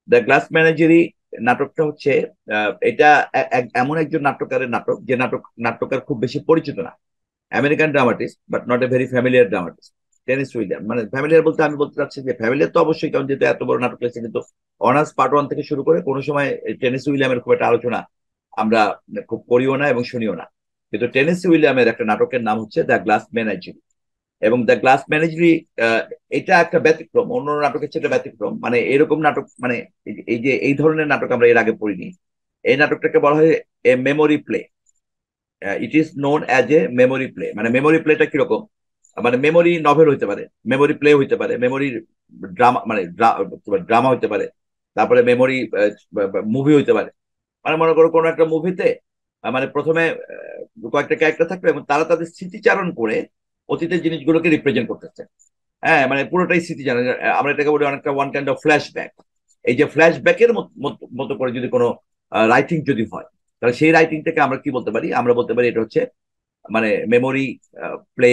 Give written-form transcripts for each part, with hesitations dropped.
The glass ম্যানেজারি নাটকটা হচ্ছে এটা এমন একজন নাট্যকারের নাটক যে নাট্যকার খুব বেশি পরিচিত না, American dramatist but not a very familiar dramatist, Tennessee William. মানে ফ্যামিলিয়ার বলতে আমি বলতে চাচ্ছি যে ফ্যামিলিয়ার তো অবশ্যই, কারণ যেহেতু এত বড় নাটক লেগেছে, কিন্তু অনার্স পার্ট ওয়ান থেকে শুরু করে কোনো সময় টেনিস উইলিয়ামের খুব একটা আলোচনা আমরা খুব করিও না এবং শুনিও না। কিন্তু টেনিস উইলিয়ামের একটা নাটকের নাম হচ্ছে দ্য গ্লাস ম্যানেজারি। এবং দ্য গ্লাস ম্যানেজারি এটা একটা ব্যতিক্রম, অন্য নাটকের চেয়ে একটা ব্যতিক্রম। মানে এরকম নাটক, মানে এই যে এই ধরনের নাটক আমরা এর আগে পড়িনি। এই নাটকটাকে বলা হয় a memory play. It is known as a memory play. মানে মেমোরি প্লেটা কিরকম, মানে মেমোরি নভেল হইতে পারে, মেমোরি প্লে হইতে পারে, মেমোরি ড্রামা, মানে ড্রামা হইতে পারে, তারপরে মেমোরি মুভি হইতে পারে। মানে মনে করো কোনো একটা মুভিতে মানে প্রথমে কয়েকটা ক্যারেক্টার থাকবে এবং তারা তাদের স্মৃতিচারণ করে অতীতের জিনিসগুলোকে রিপ্রেজেন্ট করতেছে। হ্যাঁ, মানে পুরোটাই স্মৃতিচারণ। আমরা এটাকে বলি অনেকটা ওয়ান কাইন্ড অফ ফ্ল্যাশব্যাক। এই যে ফ্ল্যাশব্যাকের মতো করে যদি কোনো রাইটিং যদি হয়, তাহলে সেই রাইটিংটাকে আমরা কি বলতে পারি? আমরা বলতে পারি এটা হচ্ছে মানে মেমোরি প্লে।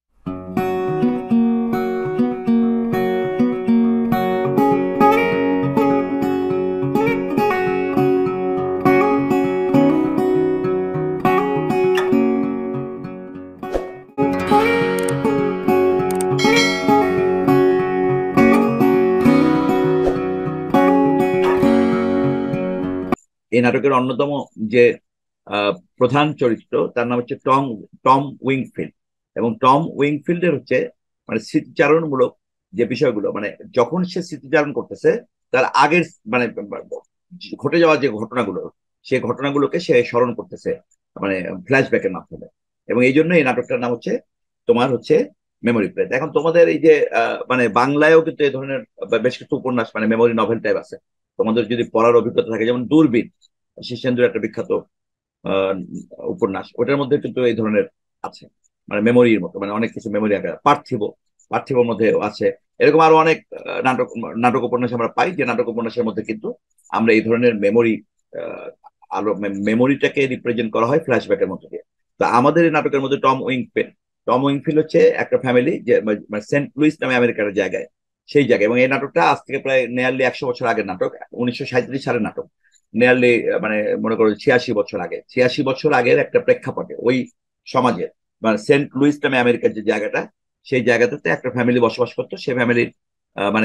এই নাটকের অন্যতম যে প্রধান চরিত্র, তার নাম হচ্ছে টম টম উইংফিল্ড। এবং টম উইংফিল্ডের হচ্ছে মানে স্মৃতিচারণমূলক যে বিষয়গুলো, মানে যখন সে স্মৃতিচারণ করতেছে তার আগের মানে ঘটে যাওয়া যে ঘটনাগুলো, সেই ঘটনাগুলোকে সে স্মরণ করতেছে মানে ফ্ল্যাশব্যাকের মাধ্যমে। এবং এই জন্য এই নাটকটার নাম হচ্ছে তোমার হচ্ছে মেমোরি প্লে। এখন তোমাদের এই যে মানে বাংলায়ও কিন্তু এই ধরনের বেশ কিছু উপন্যাস মানে মেমোরি নভেল টাইপ আছে। তোমাদের যদি পড়ার অভিজ্ঞতা থাকে, যেমন দূরবীন, শীর্ষেন্দুর একটা বিখ্যাত আহ, উপন্যাস, ওটার মধ্যে কিন্তু এই ধরনের আছে, মানে মেমোরির মতো, মানে অনেক কিছু মেমোরি আকার। পার্থিবর মধ্যে আছে। এরকম আরো অনেক নাটক নাটক উপন্যাস আমরা পাই, যে নাটক উপন্যাসের মধ্যে কিন্তু আমরা এই ধরনের মেমোরি আলো মেমোরিটাকে রিপ্রেজেন্ট করা হয় ফ্ল্যাশব্যাকের মধ্যে দিয়ে। তো আমাদের এই নাটকের মধ্যে টম উইংফিল্ড হচ্ছে একটা ফ্যামিলি, যে মানে সেন্ট লুইস নামে আমেরিকার জায়গায়, সেই জায়গায়। এবং এই নাটকটা আজ থেকে প্রায় নিয়ারলি 100 বছর আগের নাটক, 1937 সালের নাটক। নিয়ারলি মানে মনে করো 86 বছর আগে, 86 বছর আগের একটা প্রেক্ষাপটে ওই সমাজের, মানে সেন্ট লুইস নামে আমেরিকার যে জায়গাটা, সেই জায়গাটাতে একটা ফ্যামিলি বসবাস করতো। সেই ফ্যামিলির মানে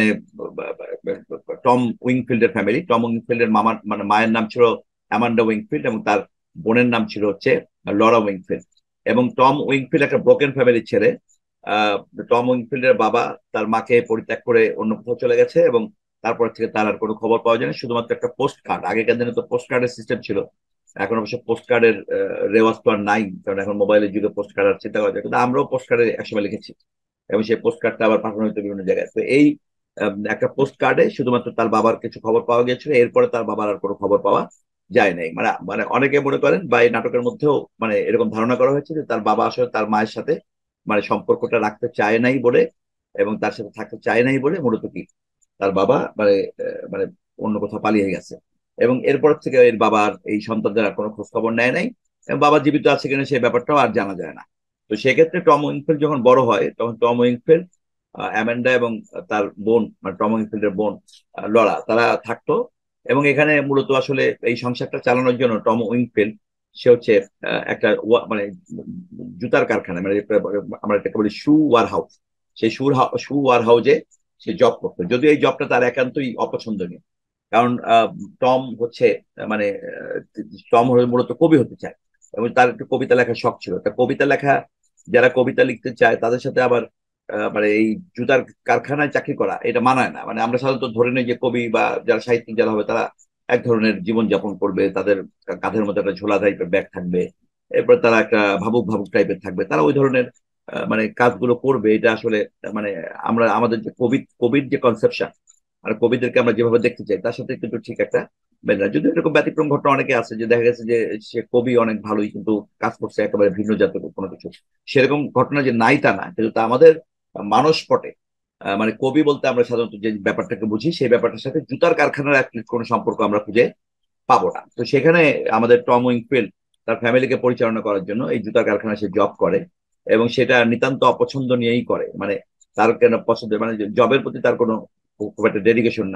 টম উইংফিল্ডের মামার মানে মায়ের নাম ছিল অ্যামান্ডা উইংফিল্ড, এবং তার বোনের নাম ছিল হচ্ছে লরা উইংফিল্ড। এবং টম উইংফিল্ড একটা ব্রোকেন ফ্যামিলির ছেলে। আহ টম উইংফিল্ডের বাবা তার মাকে পরিত্যাগ করে অন্য কোথাও চলে গেছে, এবং তারপর থেকে তার আর কোনো খবর পাওয়া যায়নি। শুধুমাত্র একটা পোস্ট কার্ড, আগেকার দিনে তো পোস্ট কার্ডের সিস্টেম ছিল, এখন অবশ্য পোস্ট কার্ডের রেওয়াজ তো আর নাই, কারণ এখন মোবাইলের যুগে পোস্ট কার্ড আর চিন্তা করা যায়। কিন্তু আমরাও পোস্ট কার্ডে একসময় লিখেছি, এবং সেই পোস্ট কার্ডটা আবার পাঠানো হতো বিভিন্ন জায়গায়। তো এই একটা পোস্ট কার্ডে শুধুমাত্র তার বাবার কিছু খবর পাওয়া গিয়েছিল, এরপরে তার বাবার আর কোনো খবর পাওয়া যায় নাই। মানে মানে অনেকে মনে করেন বা এই নাটকের মধ্যেও মানে এরকম ধারণা করা হয়েছে যে তার বাবা আসলে তার মায়ের সাথে মানে সম্পর্কটা রাখতে চায় নাই বলে, এবং তার সাথে থাকতে চায় নাই বলে মূলত কি তার বাবা মানে মানে অন্য কোথাও পালিয়ে গেছে। এবং এরপর থেকে এর বাবার এই সন্তানদের আর কোনো খোঁজ খবর নেয় নাই, এবং বাবা জীবিত আছে কিনা সেই ব্যাপারটাও আর জানা যায় না। তো সেক্ষেত্রে টম উইংফিল্ড যখন বড় হয়, তখন টম উইংফিল্ড অ্যামেন্ডা এবং তার বোন মানে টম উইংফিল্ডের বোন লরা, তারা থাকতো। এবং এখানে মূলত আসলে এই সংসারটা চালানোর জন্য টম উইংফিল্ড সে হচ্ছে একটা মানে জুতার কারখানা, মানে আমরা এটাকে বলি শু ওয়ার হাউস। সেই শু ওয়ার হাউসে সে জব করতো, যদিও এই জবটা তার একান্তই অপছন্দনীয়। কারণ টম হচ্ছে মানে টম মূলত কবি হতে চায়, এবং তার একটু কবিতা লেখার শখ ছিল। তা কবিতা লেখা, যারা কবিতা লিখতে চায় তাদের সাথে আবার মানে এই জুতার কারখানায় চাকরি করা এটা মানায় না। মানে আমরা সাধারণত ধরে নিই যে কবি বা যারা সাহিত্যিক যারা হবে তারা এক ধরনের জীবন যাপন করবে, তাদের কাঁধের মধ্যে একটা ঝোলা টাইপের ব্যাগ থাকবে, এরপর তারা একটা ভাবুক ভাবুক টাইপের থাকবে, তারা ওই ধরনের মানে কাজগুলো করবে। এটা আসলে মানে আমরা আমাদের যে কবির যে কনসেপশন আর কবিদেরকে আমরা যেভাবে দেখতে চাই তার সাথে কিন্তু ঠিক একটা মেলে না। যদিও এরকম ব্যতিক্রম ঘটনা অনেকে আছে, যে দেখা গেছে যে সে কবি অনেক ভালোই কিন্তু কাজ করছে একেবারে ভিন্ন জাতের কোনো কিছু। সেরকম ঘটনা যে নাই তা না, কিন্তু তা আমাদের মানসপটে মানে কবি বলতে আমরা সাধারণত যে ব্যাপারটাকে বুঝি, সেই ব্যাপারটার সাথে জুতার কারখানার কোনো সম্পর্ক আমরা খুঁজে পাবো না। তো সেখানে আমাদের টম উইংফিল্ড তার ফ্যামিলিকে পরিচালনা করার জন্য এই জুতার কারখানায় সে জব করে, এবং সেটা নিতান্ত অপছন্দ নিয়েই করে। মানে তার কেন পছন্দ, মানে জবের প্রতি তার কোনো খুব একটা ডেডিকেশন নাই,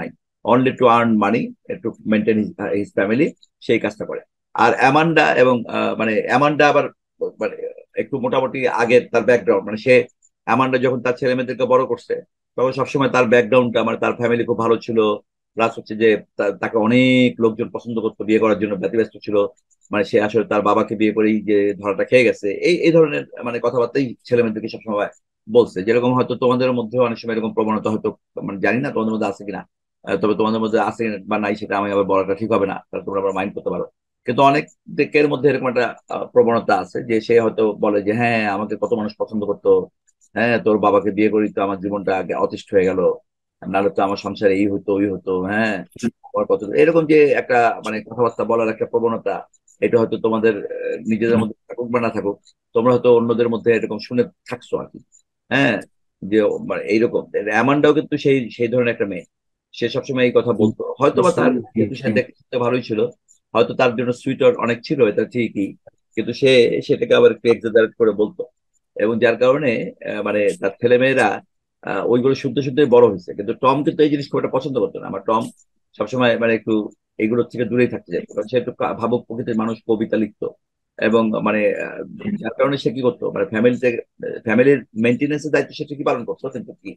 only to earn money, to maintain his family, সেই কাজটা করে। আর অ্যামান্ডা এবং মানে অ্যামান্ডা আবার মানে একটু মোটামুটি আগের তার ব্যাকগ্রাউন্ড, মানে সে অ্যামান্ডা যখন তার ছেলে মেয়েদেরকে বড় করছে তখন সবসময় তার ব্যাকগ্রাউন্ডটা, মানে তার ফ্যামিলি খুব ভালো ছিল, প্লাস হচ্ছে যে তাকে অনেক লোকজন পছন্দ করতো, বিয়ে করার জন্য ব্যতিব্যস্ত ছিল। মানে সে আসলে তার বাবাকে বিয়ে করেই যে ধরাটা খেয়ে গেছে, এই ধরনের মানে কথাবার্তাই ছেলে মেয়েদেরকে সবসময় বলছে। যেরকম হয়তো তোমাদের মধ্যে অনেক সময় এরকম প্রবণতা হয়তো, মানে জানি না তোমাদের মধ্যে আছে কিনা, তবে তোমাদের মধ্যে আছে বা নাই সেটা আমি আবার বলাটা ঠিক হবে না, তাহলে তোমরা আবার মাইন্ড করতে পারো। কিন্তু অনেক দিকের মধ্যে এরকম একটা প্রবণতা আছে যে সে হয়তো বলে যে হ্যাঁ আমাকে কত মানুষ পছন্দ করতো, হ্যাঁ তোর বাবাকে বিয়ে করি তো আমার জীবনটা আগে অতিষ্ঠ হয়ে গেল, নাহলে তো আমার সংসারে এই হতো ওই হতো, হ্যাঁ আমার কত, এরকম যে একটা মানে কথাবার্তা বলার একটা প্রবণতা, এটা হয়তো তোমাদের নিজেদের মধ্যে থাকুক বা না থাকুক, তোমরা হয়তো অন্যদের মধ্যে এরকম শুনে থাকছো আর কি। হ্যাঁ, যে মানে এইরকম অ্যামান্ডাও কিন্তু সেই সেই ধরনের একটা মেয়ে, সে সবসময় এই কথা বলতো, হয়তো বা তার যেহেতু সে দেখতে ভালোই ছিল, হয়তো তার জন্য সুইটার অনেক ছিল, এটা ঠিকই, কিন্তু সে সেটাকে আবার একটু এক্সাজারেট করে বলতো। এবং যার কারণে মানে তার ছেলে মেয়েরা ওইগুলো শুনতে শুনতে বড় হয়েছে। কিন্তু টম কিন্তু এই জিনিস খুব একটা পছন্দ করতো না। আমার টম সবসময় মানে একটু এইগুলোর থেকে দূরেই থাকতে চাইতো, কারণ সে একটু ভাবুক প্রকৃতির মানুষ, কবিতা লিখতো। এবং মানে যার কারণে সে কি করতো, মানে ফ্যামিলির মেনটেন্যান্সের দায়িত্ব সে ঠিকই পালন করতো, কিন্তু কি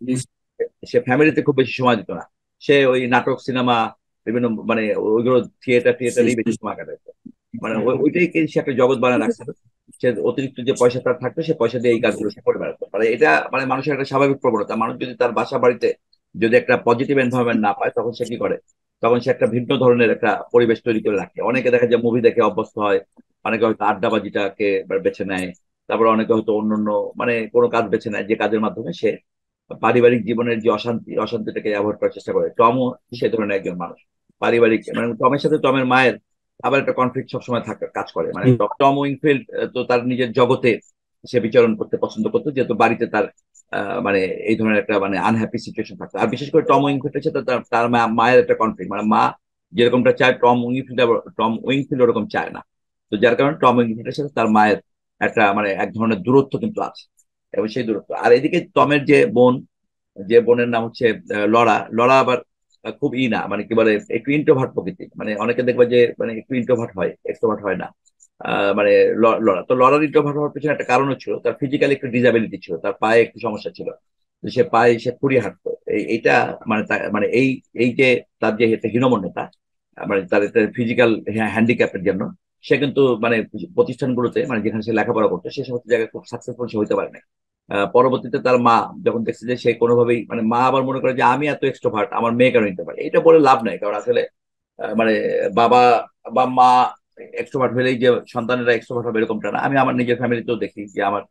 সে ফ্যামিলিতে খুব বেশি সময় দিত না। সে ওই নাটক সিনেমা বিভিন্ন মানে ওইগুলো থিয়েটারেই বেশি সময় কাটাতো। মানে ওইটাই সে একটা জগৎ বানায় রাখছিল। সে অতিরিক্ত যে পয়সা তার থাকতো সে পয়সা দিয়ে এই কাজগুলো সে করে বেড়াতো। মানে এটা মানে মানুষের একটা স্বাভাবিক প্রবণতা। মানুষ যদি তার বাসা বাড়িতে যদি একটা পজিটিভ এনভায়রনমেন্ট না পায় তখন সে কি করে, তখন সে একটা ভিন্ন ধরনের একটা পরিবেশ তৈরি করে রাখে। অনেকে দেখা যায় মুভি দেখে অভ্যস্ত হয়, অনেকে হয়তো আড্ডাবাজিটাকে বেছে নেয়, তারপর অনেকে হয়তো অন্যান্য মানে কোনো কাজ বেছে নেয় যে কাজের মাধ্যমে সে পারিবারিক জীবনের যে অশান্তিটাকে অ্যাভয়েড করার চেষ্টা করে। টমও সে ধরনের একজন মানুষ। পারিবারিক মানে টমের সাথে টমের মায়ের আবার একটা কনফ্লিক্ট সবসময় থাকা কাজ করে। মানে টম উইংফিল্ড তো তার নিজের জগতে সে বিচরণ করতে পছন্দ করতো, যেহেতু বাড়িতে তার মানে এই ধরনের একটা মানে আনহ্যাপি সিচুয়েশন থাকতো। আর বিশেষ করে টম উইংফিল্ডের সাথে তার মায়ের একটা কনফ্লিক্ট, মানে মা যেরকমটা চায় টম উইংফিল্ড ওরকম চায় না। তো যার কারণে টম উইংফিল্ডের সাথে তার মায়ের একটা মানে এক ধরনের দূরত্ব কিন্তু আছে। এবং সেই দূরত্ব, আর এদিকে টমের যে বোন, যে বোনের নাম হচ্ছে লরা। লরা আবার খুব ই না, মানে কি বলে একটু ইন্ট্রোভার্ট প্রকৃতি। মানে অনেকে দেখবে যে মানে একটু ইন্ট্রোভার্ট হয়, এক্সট্রোভার্ট হয় না। মানে লরা তো, লরার ইন্ট্রোভার্ট হওয়ার পিছনে একটা কারণও ছিল, তার ফিজিক্যালি একটু ডিসাবিলিটি ছিল, তার পায়ে একটু সমস্যা ছিল। তো সে পায়ে সে খুঁড়িয়ে হাঁটতো। এইটা মানে মানে এই এই যে তার যে একটা হীনমন্যতা, মানে তার একটা ফিজিক্যাল হ্যান্ডিক্যাপের জন্য সে কিন্তু মানে প্রতিষ্ঠানগুলোতে, মানে যেখানে সে লেখাপড়া করতো সে সমস্ত জায়গায় খুব সাকসেসফুল সে হতে পারে না। পরবর্তীতে তার মা যখন দেখছে যে সে কোনোভাবেই, মানে মা আবার মনে করে যে আমি এত এক্সট্রোভার্ট, আমার মেয়ে কেন নিতে পারে, এটা বলে লাভ নাই। কারণ আসলে মানে বাবা বা মা এক্সট্রোভার্ট হলেই যে সন্তানেরা এক্সট্রোভার্ট হবে এরকমটা না। আমি আমার নিজের ফ্যামিলিতেও দেখি যে আমার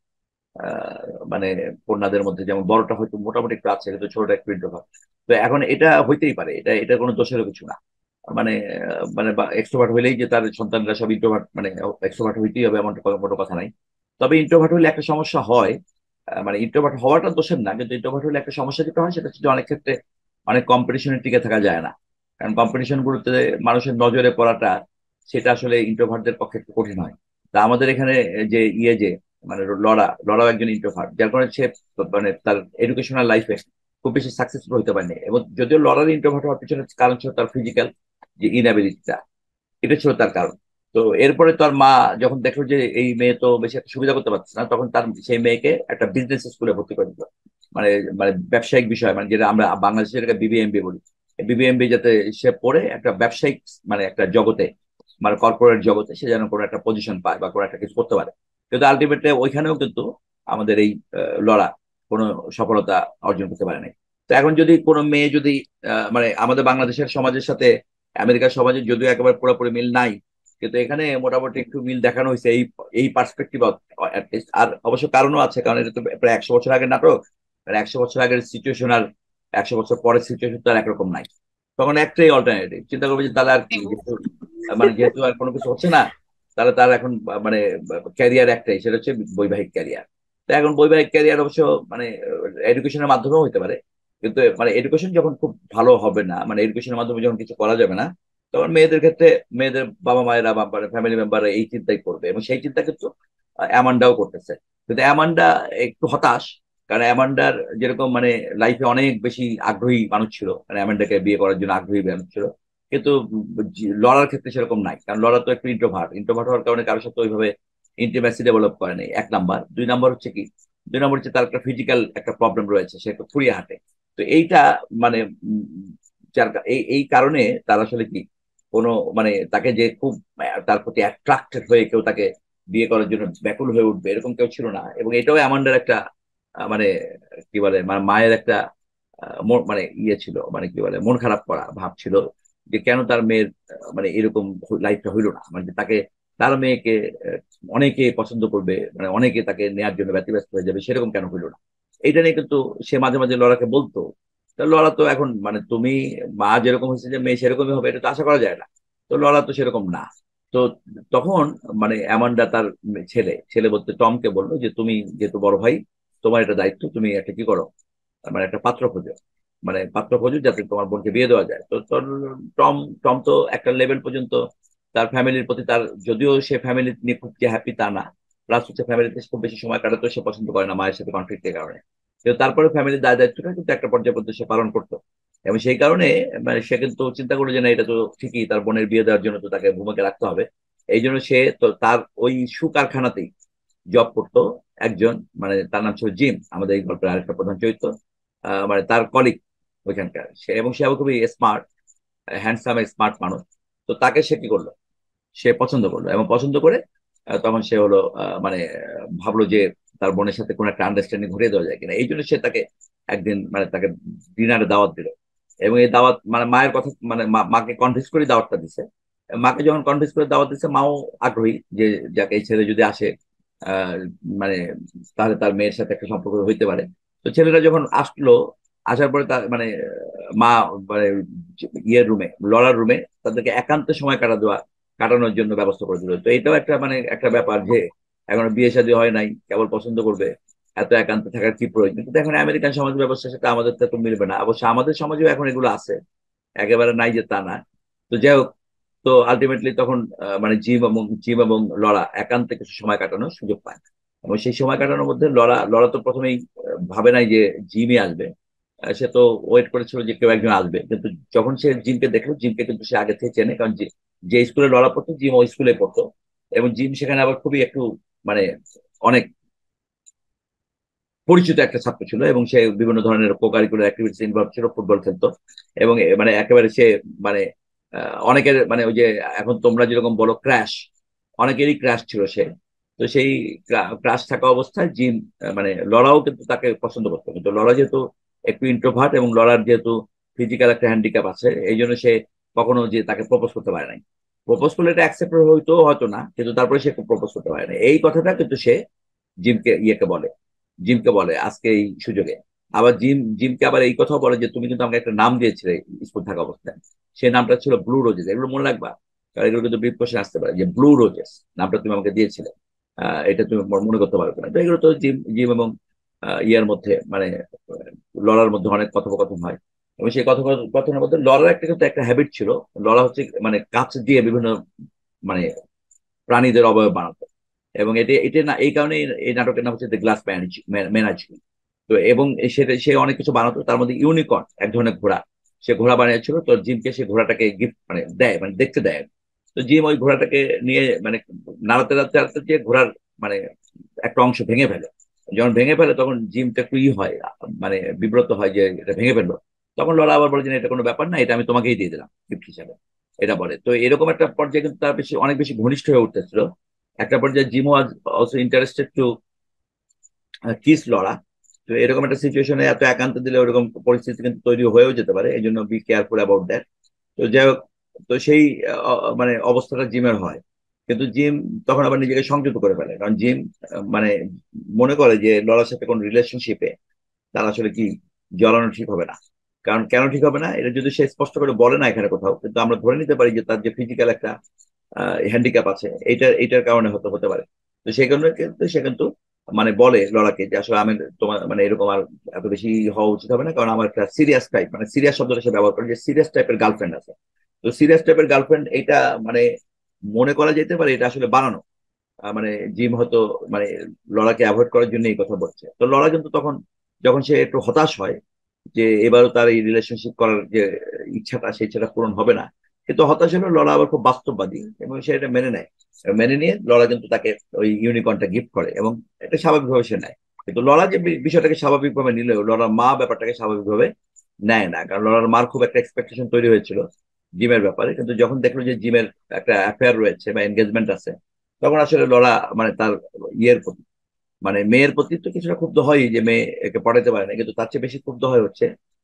মানে কন্যাদের মধ্যে যেমন বড়টা হয়তো মোটামুটি একটু আছে, কিন্তু ছোটটা একটু ইন্ট্রোভার্ট। তো এখন এটা হইতেই পারে, এটা কোনো দোষেরও কিছু না। মানে মানে এক্সট্রোভার্ট হইলেই যে তার সন্তানরা সব ইন্ট্রোভার্ট, মানে এক্সট্রোভার্ট হইতেই হবে এমন কোনো কথা নাই। তবে ইন্ট্রোভার্ট হলে একটা সমস্যা হয়, মানে ইন্ট্রোভার্ট হওয়াটা দোষের না, কিন্তু ইন্ট্রোভার্ট হলে একটা সমস্যা যেটা হয় সেটা হচ্ছে যে অনেক ক্ষেত্রে অনেক কম্পিটিশনে টিকে থাকা যায় না। কারণ কম্পিটিশন গুলোতে মানুষের নজরে পড়াটা, সেটা আসলে ইন্ট্রোভার্টদের পক্ষে একটু কঠিন হয়। তা আমাদের এখানে যে যে মানে লড়াও একজন ইন্ট্রোভার্ট, যার কারণে সে মানে তার এডুকেশনাল লাইফে খুব বেশি সাকসেসফুল হতে পারেনি। এবং যদিও লড়ার ইন্ট্রোভার্ট হওয়ার পিছনে কারণ ছিল তার ফিজিক্যাল যে ইনএবিলিটিটা, এটা ছিল তার কারণ। তো এরপরে তার মা যখন দেখলো যে এই মেয়ে তো বেশি একটা সুবিধা করতে পারছে না, তখন তার সেই মেয়েকে একটা বিজনেস স্কুলে ভর্তি করে দিল। মানে মানে ব্যবসায়িক বিষয়, মানে যেটা আমরা বাংলাদেশে যেটাকে বিবিএমবি বলি, বিবিএমবি যাতে সে পড়ে একটা ব্যবসায়িক মানে একটা জগতে, মানে কর্পোরেট জগতে সে যেন কোনো একটা পজিশন পায় বা কোনো একটা কিছু করতে পারে। কিন্তু আলটিমেটলি ওইখানেও কিন্তু আমাদের এই লড়া কোনো সফলতা অর্জন করতে পারে নাই। তো এখন যদি কোনো মেয়ে যদি মানে আমাদের বাংলাদেশের সমাজের সাথে আমেরিকার সমাজে যদিও একেবারে পুরোপুরি মিল নাই, কিন্তু এখানে মোটামুটি একটু মিল দেখানো হয়েছে এই এই পার্সপেক্টিভ অ্যাটলিস্ট। আর অবশ্য কারণও আছে, কারণ এটা তো প্রায় 100 বছর আগের নাটক। আর 100 বছর আগের সিচুয়েশন আর 100 বছর পরের সিচুয়েশন তো আর একরকম নাই। তখন একটাই অল্টারনেটিভ, চিন্তা করবে যে তাহলে আর কি, যেহেতু মানে যেহেতু আর কোনো কিছু হচ্ছে না, তাহলে তার এখন মানে ক্যারিয়ার একটাই, সেটা হচ্ছে বৈবাহিক ক্যারিয়ার। তো এখন বৈবাহিক ক্যারিয়ার অবশ্য মানে এডুকেশনের মাধ্যমেও হতে পারে, কিন্তু মানে এডুকেশন যখন খুব ভালো হবে না, মানে এডুকেশনের মাধ্যমে যখন কিছু করা যাবে না, তখন মেয়েদের ক্ষেত্রে মেয়েদের বাবা মায়েরা বা ফ্যামিলি মেম্বাররা এই চিন্তাই করবে। এবং সেই চিন্তা কিন্তু অ্যামান্ডাও করতেছে। কিন্তু অ্যামান্ডা একটু হতাশ, কারণ অ্যামান্ডার যেরকম মানে লাইফে অনেক বেশি আগ্রহী মানুষ ছিল, মানে অ্যামান্ডাকে বিয়ে করার জন্য আগ্রহী মানুষ ছিল, কিন্তু লড়ার ক্ষেত্রে সেরকম নাই। কারণ লড়া তো একটু ইন্ট্রোভার্ট, ইন্ট্রোভার্ট হওয়ার কারণে কারোর সাথে ওইভাবে ইন্টিমেসি ডেভেলপ করে নাই, 1 নাম্বার। 2 নাম্বার হচ্ছে কি, 2 নাম্বার হচ্ছে তার একটা ফিজিক্যাল একটা প্রবলেম রয়েছে, সে একটু ফুরিয়ে হাঁটে। তো এইটা মানে এই কারণে তার আসলে কি কোনো মানে তাকে যে খুব তার প্রতি অ্যাট্রাক্টেড হয়ে কেউ তাকে বিয়ে করার জন্য ব্যাকুল হয়ে উঠবে এরকম কেউ ছিল না। এবং এটাও অ্যামান্ডার একটা মানে কি বলে মানে মায়ের একটা মানে ইয়ে ছিল, মানে কি বলে মন খারাপ করা ভাব ছিল, যে কেন তার মেয়ের মানে এরকম লাইফটা হইলো না, মানে যে তাকে তার মেয়েকে আহ, অনেকে পছন্দ করবে, মানে অনেকে তাকে নেওয়ার জন্য ব্যতিব্যস্ত হয়ে যাবে, সেরকম কেন হইলো না। এইটা নিয়ে কিন্তু সে মাঝে মাঝে লড়াকে বলতো। তো লড়া তো এখন মানে তুমি মা যেরকম হয়েছে যে মেয়ে সেরকমই হবে এটা তো আশা করা যায় না। তো লড়া তো সেরকম না। তো তখন মানে অ্যামান্ডা তার ছেলে ছেলে বলতে টমকে বললো যে তুমি যেহেতু বড় ভাই, তোমার এটা দায়িত্ব, তুমি একটা কি করো, মানে একটা পাত্র খোঁজো, মানে পাত্র খোঁজো যাতে তোমার বোনকে বিয়ে দেওয়া যায়। তো তোর টম টম তো একটা লেভেল পর্যন্ত তার ফ্যামিলির প্রতি তার, যদিও সে ফ্যামিলি নিয়ে খুব যে হ্যাপি তা না, প্লাস হচ্ছে ফ্যামিলিতে খুব বেশি সময় কাটাতে সে পছন্দ করে না মায়ের সাথে কনফ্লিক্টের কারণে। কিন্তু তারপরে ফ্যামিলির দায় দায়িত্বটা কিন্তু একটা পর্যায়ে পর্যন্ত সে পালন করতো। এবং সেই কারণে মানে সে কিন্তু চিন্তা করলো যে না এটা তো ঠিকই, তার বোনের বিয়ে দেওয়ার জন্য তো তাকে ভূমিকা রাখতে হবে। এই জন্য সে তো তার ওই শু কারখানাতেই জব করতো একজন, মানে তার নাম ছিল জিম, আমাদের এই গল্পের আরেকটা প্রধান চরিত্র, মানে তার কলিগ ওইখানকার সে, এবং সে আবার খুবই স্মার্ট, হ্যান্ডসাম স্মার্ট মানুষ। তো তাকে সে কি করলো, সে পছন্দ করলো, এবং পছন্দ করে তখন সে হলো মানে ভাবলো যে তার বোনের সাথে কোনো একটা আন্ডারস্ট্যান্ডিং ঘটিয়ে দেওয়া যায় কিনা। এই জন্য সে তাকে একদিন মানে তাকে ডিনারে দাওয়াত দিল। এবং এই দাওয়াত মানে মায়ের কথা মানে মাকে কনভিন্স করে দাওয়াতটা দিছে। মাকে যখন কনভিন্স করে দাওয়াত দিচ্ছে, মাও আগ্রহী যে যাকে এই ছেলে যদি আসে আহ মানে তাহলে তার মেয়ের সাথে একটা সম্পর্ক হইতে পারে। তো ছেলেটা যখন আসলো, আসার পরে তার মানে মা মানে ইয়ের রুমে, লড়ার রুমে তাদেরকে একান্ত সময় কাটানোর জন্য ব্যবস্থা করে দিল। তো এটাও একটা মানে একটা ব্যাপার যে এখনো বিয়ে শাদী হয় নাই, কেবল পছন্দ করবে, এত একান্ত থাকার কি প্রয়োজন। কিন্তু এখন আমেরিকান সমাজ ব্যবস্থার সাথে আমাদের তো মিলবে না, অবশ্য আমাদের সমাজেও এখন এগুলো আছে, একেবারে নাই যে তা না। তো যাই হোক, তো আলটিমেটলি তখন মানে জিম এবং লড়া একান্তে কিছু সময় কাটানোর সুযোগ পায়। এবং সেই সময় কাটানোর মধ্যে লড়া লড়া তো প্রথমেই ভাবে নাই যে জিমই আসবে। সে তো ওয়েট করেছিল যে কেউ একজন আসবে, কিন্তু যখন সে জিমকে দেখলো, জিমকে কিন্তু সে আগে থেকে চেনে, কারণ যে স্কুলে লড়া পড়তো জিম ওই স্কুলে পড়তো। এবং জিম সেখানে আবার খুবই একটু মানে অনেক পরিচিত একটা ছাত্র ছিল, এবং সে বিভিন্ন ধরনের কো কারিকুলার অ্যাক্টিভিটিস ইনভলভ ছিল, ফুটবল খেলতো। এবং মানে একেবারে সে মানে অনেকের মানে ওই যে এখন তোমরা যেরকম বলো ক্র্যাশ, অনেকেরই ক্র্যাশ ছিল সে। তো সেই ক্র্যাশ থাকা অবস্থায় জিম মানে লড়াও কিন্তু তাকে পছন্দ করতো, কিন্তু লড়া যেহেতু একটু ইন্ট্রোভার্ট এবং লড়ার যেহেতু ফিজিক্যাল একটা হ্যান্ডিক্যাপ আছে, এই জন্য সে কখনো যে তাকে প্রপোজ করতে পারে নাই। প্রপোজ করলে এটা অ্যাকসেপ্ট হইতো হয়তো না, কিন্তু তারপরে সে প্রপোজ করতে পারে না, এই কথাটা কিন্তু সে জিমকে বলে আজকে এই সুযোগে। আবার জিমকে আবার এই কথাও বলে যে তুমি কিন্তু আমাকে একটা নাম দিয়েছিলে স্কুল থাকা অবস্থায়, সেই নামটা ছিল ব্লু রোজেস। এগুলো মনে রাখবা, কারণ এগুলো কিন্তু ব্রিফ কোশ্চেন আসতে পারে, যে ব্লু রোজেস নামটা তুমি আমাকে দিয়েছিলে, এটা তুমি মনে করতে পারবে না। তো এগুলো তো জিম জিম এবং ইয়ার মধ্যে মানে লড়ার মধ্যে অনেক কথোপকথন হয়। এবং সেই কথোপকথনের মধ্যে লড়ার একটা কিন্তু একটা হ্যাবিট ছিল। লড়া হচ্ছে মানে কাছ দিয়ে বিভিন্ন মানে প্রাণীদের অবয়ব বানাতো। এবং এটা এটা না এই কারণে এই নাটকের নাম হচ্ছে দ্য গ্লাস মেনাজরি। তো এবং সেটা সে অনেক কিছু বানাতো, তার মধ্যে ইউনিকর্ন এক ধরনের ঘোড়া, সে ঘোড়া বানিয়েছিল। তো জিমকে সে ঘোড়াটাকে গিফট মানে দেয়, মানে দেখতে দেয়। তো জিম ওই ঘোড়াটাকে নিয়ে মানে নাড়াতে নাড়াতে নাড়াতে যে ঘোড়ার মানে একটা অংশ ভেঙে ফেলে। যখন ভেঙে ফেলে তখন জিমটা একটু হয় মানে বিব্রত হয় যে এটা ভেঙে ফেললো। তখন লড়া আবার বলে যে না, এটা কোনো ব্যাপার না, এটা আমি তোমাকেই দিয়ে দিলাম গিফট হিসাবে, এটা বলে। তো এরকম একটা পর্যায়ে কিন্তু তার বেশি অনেক বেশি ঘনিষ্ঠ হয়ে উঠতেছিল। একটা পর্যায়ে Jim was also interested to kiss Laura. তো এরকম একটা সিচুয়েশনে এত একান্ত দিলে ওরকম পরিস্থিতি কিন্তু তৈরি হয়েও যেতে পারে, এই জন্য বি কেয়ারফুল অ্যাবাউট দ্যাট। তো যাই হোক, তো সেই মানে অবস্থাটা জিমের হয়। কিন্তু জিম তখন আবার নিজেকে সংযত করে ফেলে, কারণ জিম মানে মনে করে যে লড়ার সাথে কোন রিলেশনশিপে তার আসলে কি জড়ানো ঠিক হবে না। কারণ কেন ঠিক হবে না এটা যদি সে স্পষ্ট করে বলে না এখানে কোথাও, কিন্তু আমরা ধরে নিতে পারি যে তার যে ফিজিক্যাল একটা হ্যান্ডিক্যাপ আছে, এইটার কারণে হতে হতে পারে। তো সেই কারণে কিন্তু সে কিন্তু মানে বলে লড়াকে যে আসলে আমি তোমার মানে এরকম আর এত বেশি হওয়া উচিত হবে না, কারণ আমার একটা সিরিয়াস টাইপ, মানে সিরিয়াস শব্দটা সে ব্যবহার করে, যে সিরিয়াস টাইপের গার্লফ্রেন্ড আছে। তো সিরিয়াস টাইপের গার্লফ্রেন্ড এটা মানে মনে করা যেতে পারে এটা আসলে বানানো। মানে জিম হয়তো মানে লড়াকে অ্যাভয়েড করার জন্য এই কথা বলছে। তো লড়া কিন্তু তখন যখন সে একটু হতাশ হয় যে এবারও তার এই রিলেশনশিপ করার যে ইচ্ছাটা, সেই ইচ্ছাটা পূরণ হবে না, কিন্তু হতাশ হলে লরা আবার খুব বাস্তববাদী এবং সে এটা মেনে নেয়। মেনে নিয়ে লরা কিন্তু তাকে ওই ইউনিকর্নটা গিফট করে এবং এটা স্বাভাবিকভাবে সে নেয়। কিন্তু লরা যে বিষয়টাকে স্বাভাবিকভাবে নিলেও লরার মা ব্যাপারটাকে স্বাভাবিকভাবে নেয় না, কারণ লরার মার খুব একটা এক্সপেকটেশন তৈরি হয়েছিল জিমের ব্যাপারে। কিন্তু যখন দেখলো যে জিমের একটা অ্যাফেয়ার রয়েছে বা এনগেজমেন্ট আছে, তখন আসলে লরা মানে তার ইয়ের প্রতি, মানে মেয়ের প্রতি তো কিছুটা ক্ষুব্ধ হয় যে মেয়ে একে পড়াতে পারে না, কিন্তু তার চেয়ে বেশি ক্ষুব্ধ হয় হচ্ছে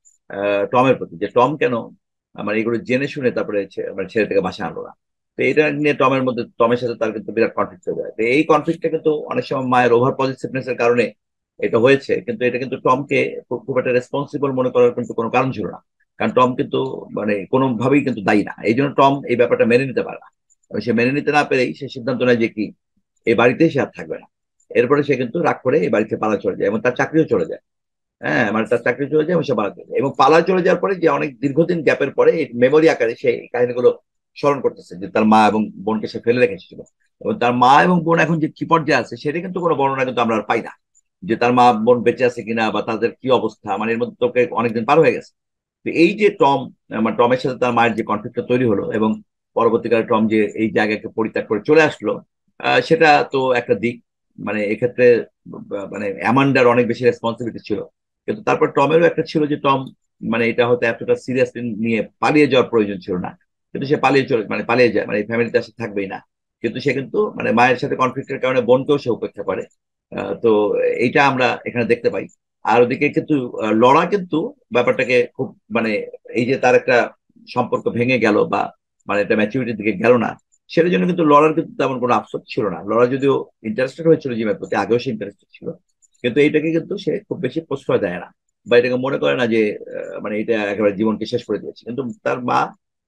টমের প্রতি, যে টম কেন মানে এগুলো জেনে শুনে তারপরে মানে ছেলে থেকে বাসা আনলো না। তো এটা নিয়ে টমের সাথে তার কিন্তু বিরাট কনফ্লিক্ট হয়ে যায়। তো এই কনফ্লিক্টটা কিন্তু অনেক সময় মায়ের ওভার পজিটিভনেস এর কারণে এটা হয়েছে, কিন্তু এটা কিন্তু টমকে খুব একটা রেসপন্সিবল মনে করার কিন্তু কোনো কারণ ছিল না। কারণ টম কিন্তু মানে কোনোভাবেই কিন্তু দায়ী না, এই জন্য টম এই ব্যাপারটা মেনে নিতে পারে না। এবং সে মেনে নিতে না পেরেই সে সিদ্ধান্ত নেয় যে কি এই বাড়িতেই সে আর থাকবে না। এরপরে সে কিন্তু রাগ করে এই বাড়িতে পালা চলে যায় এবং তার চাকরিও চলে যায়। হ্যাঁ, মানে তার চাকরি চলে যায় এবং সে পালা চলে যায়, এবং পালা চলে যাওয়ার পরে যে অনেক দীর্ঘদিন গ্যাপের পরে এই মেমোরি আকারে সেই কাহিনীগুলো স্মরণ করতেছে যে তার মা এবং বোনকে সে ফেলে রেখেছিল। এবং তার মা এবং বোন এখন যে কি পর্যায়ে আছে সেটা কিন্তু কোনো বর্ণনা কিন্তু আমরা আর পাই না, যে তার মা বোন বেঁচে আছে কিনা বা তাদের কি অবস্থা, মানে এর মধ্যে তোকে অনেকদিন পার হয়ে গেছে। তো এই যে মানে টমের সাথে তার মায়ের যে কনফ্লিক্টটা তৈরি হলো এবং পরবর্তীকালে টম যে এই জায়গাকে পরিত্যাগ করে চলে আসলো, সেটা তো একটা দিক। মানে এক্ষেত্রে মানে অ্যামান্ডার অনেক বেশি রেসপন্সিবিলিটি ছিল, কিন্তু তারপর টমেরও একটা ছিল যে টম মানে এটা হয়তো এতটা সিরিয়াসলি নিয়ে পালিয়ে যাওয়ার প্রয়োজন ছিল না, কিন্তু সে পালিয়ে যায়, মানে ফ্যামিলিতে আসে থাকবেই না। কিন্তু সে কিন্তু মানে মায়ের সাথে কনফ্লিক্টের কারণে বোনকেও সে উপেক্ষা করে। তো এইটা আমরা এখানে দেখতে পাই। আর ওদিকে কিন্তু লড়া কিন্তু ব্যাপারটাকে খুব মানে এই যে তার একটা সম্পর্ক ভেঙে গেল বা মানে এটা ম্যাচুরিটির দিকে গেল না, সেটার জন্য কিন্তু লড়ার কিন্তু তেমন কোনো আফসোস ছিল না। লড়া যদিও ইন্টারেস্টেড হয়েছিল জিমের প্রতি, আগেও সে ইন্টারেস্টেড ছিল, কিন্তু এইটাকে কিন্তু সে খুব বেশি প্রশ্রয় দেয় না বা এটাকে মনে করে না যে মানে এটা একেবারে জীবনকে শেষ করে দিয়েছে। কিন্তু তার মা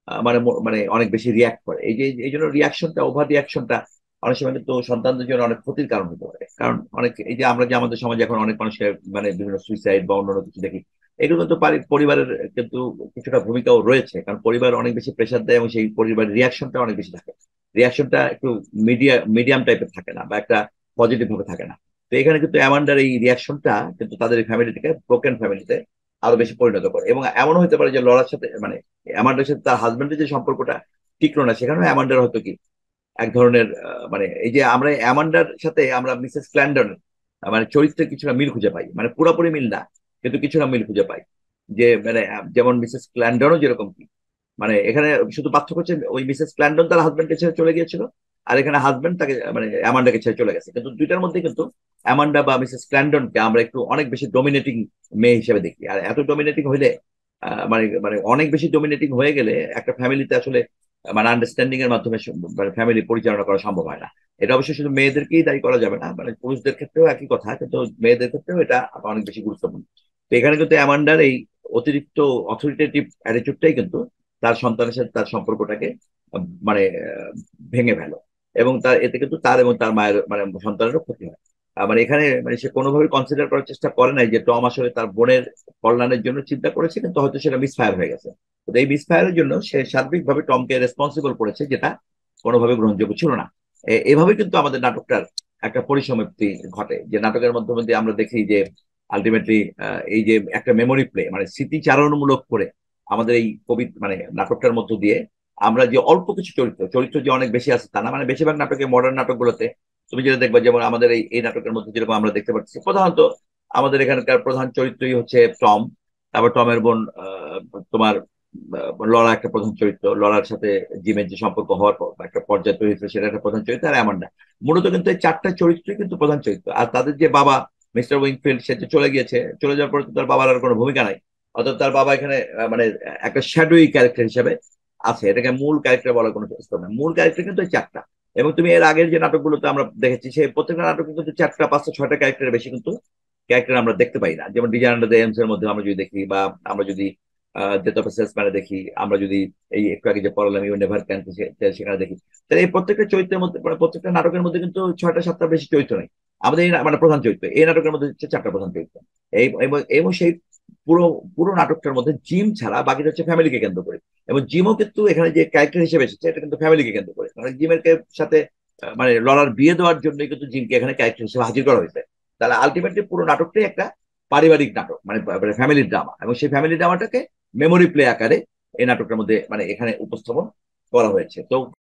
মানে অনেক বেশি রিয়াক্ট করে, এই যে এই জন্য রিয়াকশনটা, ওভার রিয়াকশনটা অনেক সময় কিন্তু সন্তানদের জন্য অনেক ক্ষতির কারণ হতে পারে। কারণ অনেক এই যে আমরা যে আমাদের সমাজে এখন অনেক মানুষের মানে বিভিন্ন সুইসাইড বা অন্যান্য কিছু দেখি, এগুলো কিন্তু পরিবারের কিন্তু কিছুটা ভূমিকাও রয়েছে, কারণ পরিবার অনেক বেশি প্রেশার দেয় এবং সেই পরিবারের রিয়াকশনটা অনেক বেশি থাকে। রিয়াকশনটা একটু মিডিয়াম টাইপের থাকে না বা একটা পজিটিভ ভাবে থাকে না। তো এখানে কিন্তু অ্যামান্ডার এই রিয়াকশনটা কিন্তু তাদের ফ্যামিলি থেকে ব্রোকেন ফ্যামিলিতে আরো বেশি পরিণত করে। এবং এমন হতে পারে যে লড়ার সাথে মানে অ্যামান্ডার সাথে তার হাজবেন্ডের যে সম্পর্কটা টিকলো না, সেখানে অ্যামান্ডার হয়তো কি এক ধরনের মানে এই যে আমরা অ্যামান্ডার সাথে আমরা মিসেস ক্ল্যান্ডন মানে চরিত্রে কিছুটা মিল খুঁজে পাই, মানে পুরোপুরি মিল না, কিন্তু কিছুটা মিল খুঁজে পাই। যে মানে যেমন মিসেস ক্ল্যান্ডনও যেরকম কি মানে এখানে শুধু পার্থক্য হচ্ছে ওই মিসেস ক্ল্যান্ডন তার হাজবেন্ডকে ছেড়ে চলে গিয়েছিল, আর এখানে হাজবেন্ড তাকে মানে অ্যামান্ডাকে ছেড়ে চলে গেছে, কিন্তু দুইটার মধ্যে কিন্তু অ্যামান্ডা বা মিসেস ক্ল্যান্ডনকে আমরা একটু অনেক বেশি ডোমিনেটিং মেয়ে হিসেবে দেখি। আর এত ডোমিনেটিং হইলে মানে মানে অনেক বেশি ডোমিনেটিং হয়ে গেলে একটা ফ্যামিলিতে আসলে মানে আন্ডারস্ট্যান্ডিং এর মাধ্যমে মানে ফ্যামিলি পরিচালনা করা সম্ভব হয় না। এটা অবশ্যই শুধু মেয়েদেরকেই দায়ী করা যাবে না, মানে পুরুষদের ক্ষেত্রেও একই কথা, কিন্তু মেয়েদের ক্ষেত্রেও এটা অনেক বেশি গুরুত্বপূর্ণ। তো এখানে কিন্তু অ্যামান্ডার এই অতিরিক্ত অথরিটেটিভ অ্যাটিটিউডটাই কিন্তু তার সন্তানের সাথে তার সম্পর্কটাকে মানে ভেঙে ফেলো, এবং তার এতে কিন্তু তার এবং তার মায়ের মানে সন্তানেরও ক্ষতি হয়। মানে এখানে মানে সে কোনোভাবে কনসিডার করার চেষ্টা করে নাই যে টম আসলে তার বোনের কল্যাণের জন্য চিন্তা করেছে, কিন্তু হয়তো সেটা মিসফায়ার হয়ে গেছে। তো এই মিসফায়ারের জন্য সে সার্বিকভাবে টমকে রেসপন্সিবল করেছে, যেটা কোনোভাবে গ্রহণযোগ্য ছিল না। এভাবে কিন্তু আমাদের নাটকটার একটা পরিসমাপ্তি ঘটে, যে নাটকের মাধ্যমে দিয়ে আমরা দেখি যে আলটিমেটলি এই যে একটা মেমোরি প্লে মানে স্মৃতিচারণমূলক করে আমাদের এই মানে নাটকটার মধ্য দিয়ে আমরা যে অল্প কিছু চরিত্র চরিত্র যে অনেক বেশি আছে তা না, মানে বেশিরভাগ নাটকে মডার্ন নাটকগুলোতে তুমি যেটা দেখবা, যেমন আমাদের এই নাটকের মধ্যে যেরকম আমরা দেখতে পাচ্ছি প্রধানত আমাদের এখানকার প্রধান চরিত্রই হচ্ছে টম। তারপর টমের বোন তোমার লড়া একটা প্রধান চরিত্র, লড়ার সাথে জিমের যে সম্পর্ক হওয়ার পর একটা পর্যায়ে তৈরি হয়েছে সেটা একটা প্রধান চরিত্র, আর অ্যামান্ডা। মূলত কিন্তু এই চারটা চরিত্রই কিন্তু প্রধান চরিত্র। আর তাদের যে বাবা মিস্টার উইংফিল্ড, সে যে চলে গিয়েছে, চলে যাওয়ার পরে তো তার বাবার আর কোনো ভূমিকা নাই। অর্থাৎ তার বাবা এখানে মানে একটা শ্যাডোই ক্যারেক্টার হিসেবে আছে, এটাকে মূল ক্যারেক্টার বলার কোনো চেষ্টা নেই। মূল ক্যারেক্টার কিন্তু এই চারটা। এবং তুমি এর আগের যে নাটকগুলোতে আমরা দেখেছি সেই প্রত্যেকটা নাটকে কিন্তু চারটা পাঁচটা ছয়টা ক্যারেক্টারের বেশি কিন্তু ক্যারেক্টার আমরা দেখতে পাই না। যেমন ডিজাইন আন্ডার দ্য এমস এর মধ্যে আমরা যদি দেখি, বা আমরা যদি ডেথ অফ সেলসম্যানে দেখি, আমরা যদি এই একটু আগে যে পড়ালাম ইউ নেভার ক্যান, সেখানে দেখি, তাহলে এই প্রত্যেকটা চরিত্রের মধ্যে মানে প্রত্যেকটা নাটকের মধ্যে কিন্তু ছয়টা সাতটা বেশি চরিত্র নেই। আমাদের এই মানে প্রধান চরিত্র এই নাটকের মধ্যে হচ্ছে চারটা প্রধান চরিত্র। এবং সেই পুরো পুরো নাটকটার মধ্যে জিম ছাড়া বাকিটা হচ্ছে ফ্যামিলিকে কেন্দ্র করে। এবং জিমও কিন্তু এখানে যে ক্যারেক্টার হিসেবে এসেছে এটা কিন্তু ফ্যামিলিকে কেন্দ্র করে, মানে জিমের সাথে মানে লড়ার বিয়ে দেওয়ার জন্যই কিন্তু জিমকে এখানে ক্যারেক্টার হিসেবে হাজির করা হয়েছে। তাহলে আলটিমেটলি পুরো নাটকটাই একটা পারিবারিক নাটক, মানে ফ্যামিলি ড্রামা, এবং সেই ফ্যামিলি ড্রামাটাকে মেমোরি প্লে আকারে এই নাটকটার মধ্যে মানে এখানে উপস্থাপন করা হয়েছে। তো